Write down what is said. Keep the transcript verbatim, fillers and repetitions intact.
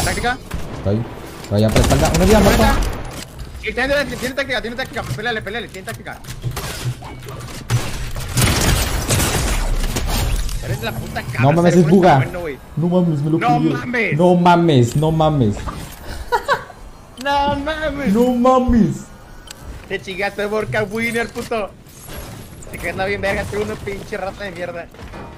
¿Táctica? Estoy. Estoy a espalda. Una vida muerto. Y tiene, tiene táctica, tiene táctica. Peleale, peleale, tiene táctica. Eres la puta cabra. No mames, es buga. Bueno, no mames, me lo No pidió. mames. No mames, no mames. No mames. No mames. Te chingaste, Borca Winner, puto. Te quedas bien verga, tú una pinche rata de mierda.